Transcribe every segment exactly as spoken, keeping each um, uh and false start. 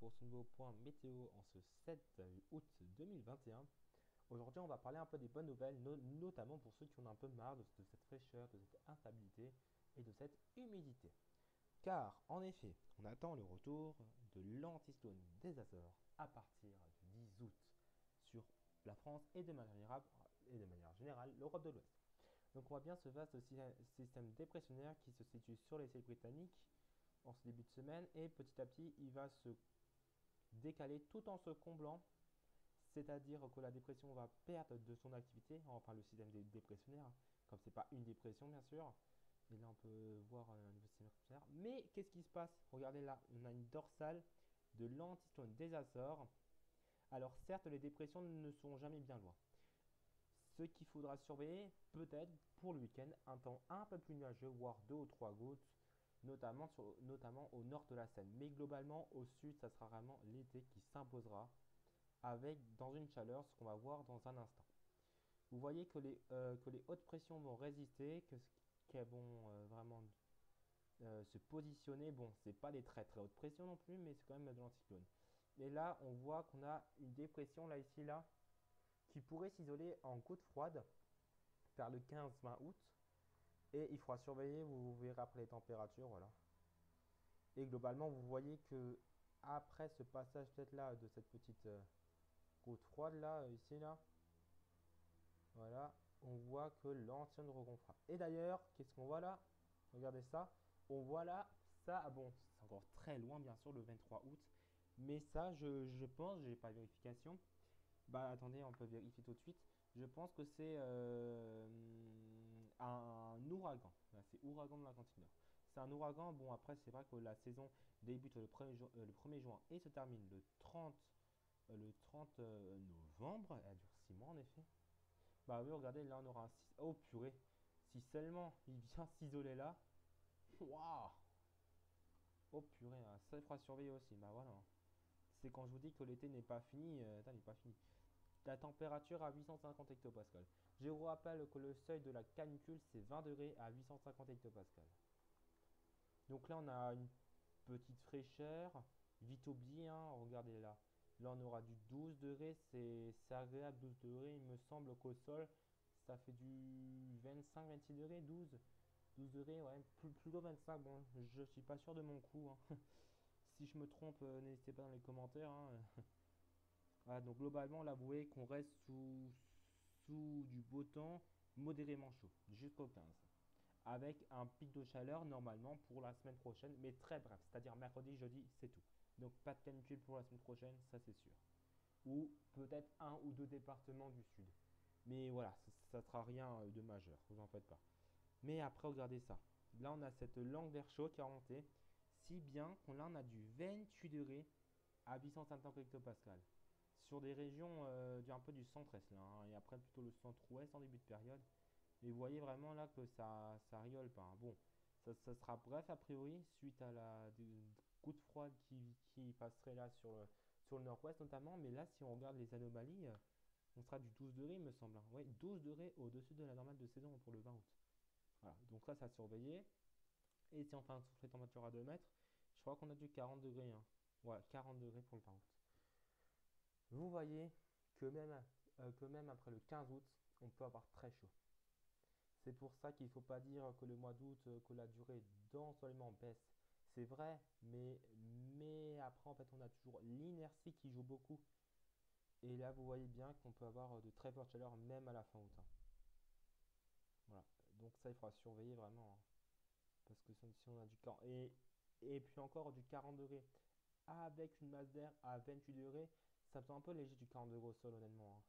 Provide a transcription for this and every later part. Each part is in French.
pour ce nouveau point météo en ce sept août deux mille vingt et un. Aujourd'hui, on va parler un peu des bonnes nouvelles, no- notamment pour ceux qui en ont un peu marre de, de cette fraîcheur, de cette instabilité et de cette humidité. Car, en effet, on attend le retour de l'anticyclone des Açores à partir du dix août sur la France et de manière, et de manière générale l'Europe de l'Ouest. Donc on voit bien ce vaste système dépressionnaire qui se situe sur les îles britanniques en ce début de semaine et petit à petit il va se décaler tout en se comblant, c'est-à-dire que la dépression va perdre de son activité, enfin le système dé- dépressionnaire, hein, comme c'est pas une dépression bien sûr. Et là on peut voir un nouveau système dépressionnaire. Mais qu'est-ce qui se passe? Regardez là, on a une dorsale de l'anticyclone des Açores. Alors certes, les dépressions ne sont jamais bien loin. Ce qu'il faudra surveiller, peut-être pour le week-end, un temps un peu plus nuageux, voire deux ou trois gouttes, notamment, sur- notamment au nord de la Seine. Mais globalement, au sud, ça sera vraiment l'été qui s'imposera, avec dans une chaleur, ce qu'on va voir dans un instant. Vous voyez que les, euh, que les hautes pressions vont résister, que ce- qu'elles vont euh, vraiment euh, se positionner. Bon, c'est pas des très très hautes pressions non plus, mais c'est quand même de l'anticyclone. Et là, on voit qu'on a une dépression là, ici, là, qui pourrait s'isoler en gouttes froides vers le quinze vingt août. Et il faudra surveiller, vous verrez après les températures, voilà. Et globalement, vous voyez que après ce passage peut-être là de cette petite euh, goutte froide là, euh, ici là, voilà, on voit que l'ancienne regonfla. Et d'ailleurs, qu'est-ce qu'on voit là? Regardez ça. On voit là, ça, ah bon, c'est encore très loin bien sûr, le vingt-trois août. Mais ça, je, je pense, j'ai pas de vérification. Bah attendez, on peut vérifier tout de suite. Je pense que c'est euh, un ouragan. Là, c'est ouragan de l'Atlantique Nord. C'est un ouragan. Bon, après, c'est vrai que la saison débute le premier, ju- euh, le premier juin et se termine le trente, euh, le trente euh, novembre. Elle dure six mois en effet. Bah oui, regardez, là on aura un six. Oh purée! Si seulement il vient s'isoler là. Waouh! Oh purée, hein, ça il faudra surveiller aussi. Bah voilà. C'est quand je vous dis que l'été n'est pas fini. Euh, attends, il n'est pas fini. La température à huit cent cinquante hectopascales. Je vous rappelle que le seuil de la canicule, c'est vingt degrés à huit cent cinquante hectopascales. Donc là, on a une petite fraîcheur. Vite oublié, hein, regardez là. Là, on aura du douze degrés. C'est c'est agréable, douze degrés. Il me semble qu'au sol, ça fait du vingt-cinq vingt-six degrés, douze douze degrés, ouais, plus, plutôt vingt-cinq. Bon, je suis pas sûr de mon coup, hein. Si je me trompe, euh, n'hésitez pas dans les commentaires, hein. Voilà, donc globalement, là, vous voyez qu'on reste sous, sous du beau temps modérément chaud jusqu'au quinze. Avec un pic de chaleur normalement pour la semaine prochaine, mais très bref, c'est-à-dire mercredi, jeudi, c'est tout. Donc pas de canicule pour la semaine prochaine, ça c'est sûr. Ou peut-être un ou deux départements du sud. Mais voilà, ça ne sera rien euh, de majeur, vous en faites pas. Mais après, regardez ça. Là, on a cette langue d'air chaud qui a remonté, si bien qu'on là, on a du vingt-huit degrés à huit cent cinquante hectopascales. Sur des régions euh, du, un peu du centre-est là, hein, et après plutôt le centre-ouest en début de période. Et vous voyez vraiment là que ça, ça rigole pas, hein. Bon, ça, ça sera bref a priori suite à la goutte froide qui, qui passerait là sur le, sur le nord-ouest notamment. Mais là, si on regarde les anomalies, euh, on sera du douze degrés, il me semble, hein. Ouais, douze degrés au-dessus de la normale de saison pour le vingt août. Voilà, donc ça, ça a surveillé. Et si on fait un souffle de température à deux mètres, je crois qu'on a du quarante degrés, hein. Ouais, quarante degrés pour le vingt août. Vous voyez que même, euh, que même après le quinze août, on peut avoir très chaud. C'est pour ça qu'il ne faut pas dire que le mois d'août, euh, que la durée d'ensoleillement baisse. C'est vrai, mais, mais après, en fait, on a toujours l'inertie qui joue beaucoup. Et là, vous voyez bien qu'on peut avoir euh, de très fortes chaleurs même à la fin août, hein. Voilà. Donc ça, il faudra surveiller vraiment, hein. Parce que si on a du quarante... Et, et puis encore du quarante degrés avec une masse d'air à vingt-huit degrés, ça me semble un peu léger du quarante degrés au sol, honnêtement, hein.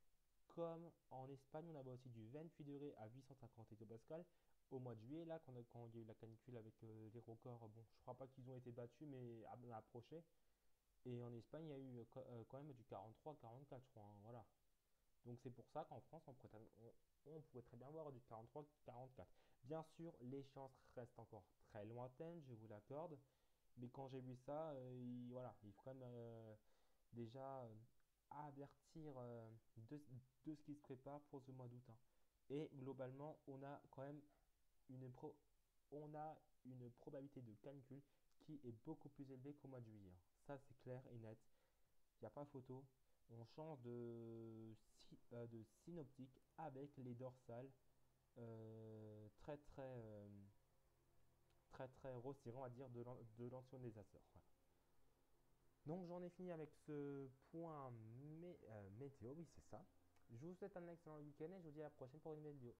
Comme en Espagne, on avait aussi du vingt-huit degrés à huit cent cinquante hectopascales au mois de juillet, là, quand, quand il y a eu la canicule avec euh, les records. Bon, je crois pas qu'ils ont été battus, mais à- approchés. Et en Espagne, il y a eu euh, quand euh, quand même du quarante-trois, quarante-quatre, je crois, hein, voilà. Donc c'est pour ça qu'en France, on pourrait, on- on pourrait très bien voir du quarante-trois, quarante-quatre. Bien sûr, les chances restent encore très lointaines, je vous l'accorde. Mais quand j'ai vu ça, euh, il, voilà, il faut quand même euh, déjà euh, avertir euh, de, de ce qui se prépare pour ce mois d'août, hein. Et globalement, on a quand même une, pro- on a une probabilité de canicule qui est beaucoup plus élevée qu'au mois de juillet, hein. Ça, c'est clair et net. Il n'y a pas photo. On change de, sy- euh, de synoptique avec les dorsales euh, très très euh, très très resserrées, on va dire, de l'an- de l'antionisateur. Voilà. Donc j'en ai fini avec ce point mé- euh, météo, oui c'est ça. Je vous souhaite un excellent week-end et je vous dis à la prochaine pour une nouvelle vidéo.